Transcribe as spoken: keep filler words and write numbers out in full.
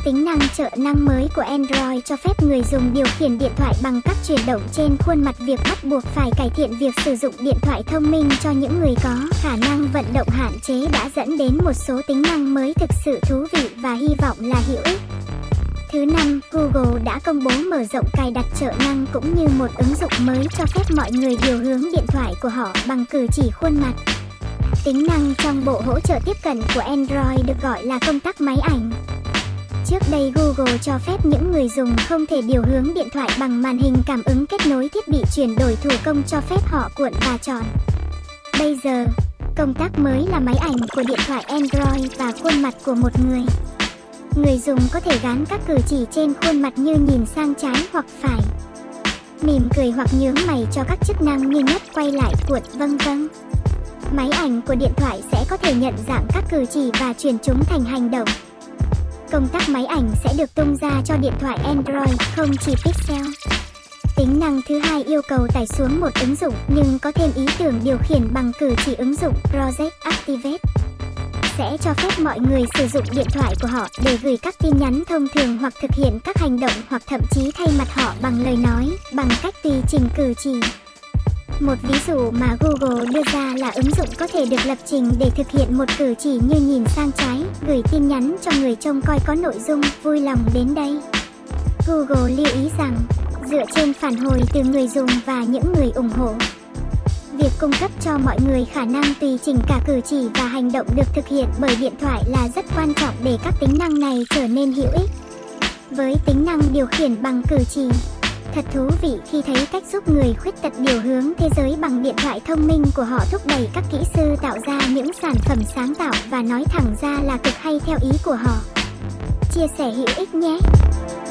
Tính năng trợ năng mới của Android cho phép người dùng điều khiển điện thoại bằng các chuyển động trên khuôn mặt. Việc bắt buộc phải cải thiện việc sử dụng điện thoại thông minh cho những người có khả năng vận động hạn chế đã dẫn đến một số tính năng mới thực sự thú vị và hy vọng là hữu ích. Thứ năm, Google đã công bố mở rộng cài đặt trợ năng cũng như một ứng dụng mới cho phép mọi người điều hướng điện thoại của họ bằng cử chỉ khuôn mặt. Tính năng trong bộ hỗ trợ tiếp cận của Android được gọi là công tắc máy ảnh. Trước đây Google cho phép những người dùng không thể điều hướng điện thoại bằng màn hình cảm ứng kết nối thiết bị chuyển đổi thủ công cho phép họ cuộn và tròn. Bây giờ, công tắc mới là máy ảnh của điện thoại Android và khuôn mặt của một người. Người dùng có thể gán các cử chỉ trên khuôn mặt như nhìn sang trái hoặc phải, mỉm cười hoặc nhướng mày cho các chức năng như nhấc, quay lại, cuộn, vân vân. Máy ảnh của điện thoại sẽ có thể nhận dạng các cử chỉ và chuyển chúng thành hành động. Công tắc máy ảnh sẽ được tung ra cho điện thoại Android, không chỉ Pixel. Tính năng thứ hai yêu cầu tải xuống một ứng dụng nhưng có thêm ý tưởng điều khiển bằng cử chỉ. Ứng dụng Project Activate sẽ cho phép mọi người sử dụng điện thoại của họ để gửi các tin nhắn thông thường hoặc thực hiện các hành động hoặc thậm chí thay mặt họ bằng lời nói, bằng cách tùy chỉnh cử chỉ. Một ví dụ mà Google đưa ra là ứng dụng có thể được lập trình để thực hiện một cử chỉ như nhìn sang trái, gửi tin nhắn cho người trông coi có nội dung vui lòng đến đây. Google lưu ý rằng, dựa trên phản hồi từ người dùng và những người ủng hộ, việc cung cấp cho mọi người khả năng tùy chỉnh cả cử chỉ và hành động được thực hiện bởi điện thoại là rất quan trọng để các tính năng này trở nên hữu ích. Với tính năng điều khiển bằng cử chỉ, thật thú vị khi thấy cách giúp người khuyết tật điều hướng thế giới bằng điện thoại thông minh của họ thúc đẩy các kỹ sư tạo ra những sản phẩm sáng tạo và nói thẳng ra là cực hay theo ý của họ. Chia sẻ hữu ích nhé!